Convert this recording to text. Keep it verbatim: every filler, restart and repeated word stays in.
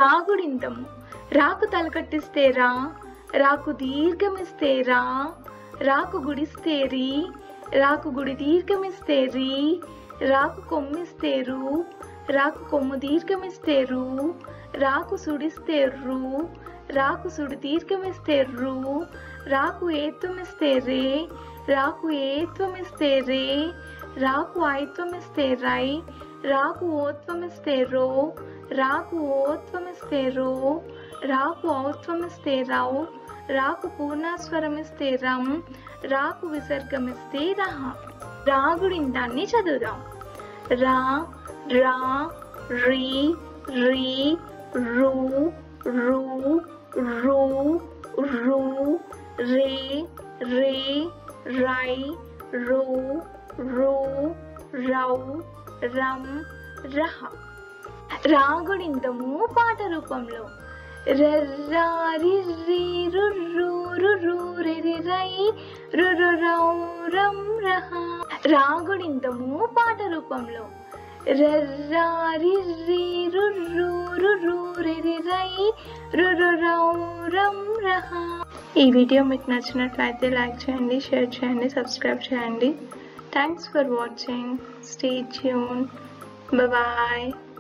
రాగుడింతము రాకు తలకట్టిస్తే రా, రాకు దీర్ఘమిస్తే రా, రాకు గుడిస్తే రీ, రాకు గుడి దీర్ఘమిస్తే రీ, రాకు కొమ్మిస్తే రు, రాకు కొమ్ము దీర్ఘమిస్తే రు, రాకు సుడిస్తే రు, రాకు సుడి దీర్ఘమిస్తే రు, రాకు ఏత్వమిస్తే రే, రాకు ఏత్వమిస్తే రే, రాకు ఐత్వమిస్తే రై, రాకు ఓత్వమిస్తే రో, రాకు ఓత్వమిస్తే రో, రాకు ఔత్వమిస్తే రౌ, రాకు పూర్ణస్వరమిస్తే రం, రాకు విసర్గమిస్తే రహ. రాగుడింతాన్ని చదువుదాం. రా, రా, రీ, రీ, రు, రు, రు, రు, రే, రే, రై, రో, రో, రౌ, రం, రహ. రాగుడింతము పాట రూపంలో. రర్రారి రీ రు రు రు రు రి రి రై రు రు రౌ రం రహ. రాగుడింతము పాట రూపంలో. రర్రారి రీ రు రు రు రు రి రి రై రు రు రౌ రం రహ. ఈ వీడియో మీకు నచ్చినట్లయితే లైక్ చేయండి, షేర్ చేయండి, సబ్స్క్రైబ్ చేయండి. Thanks for watching. Stay tune. Bye.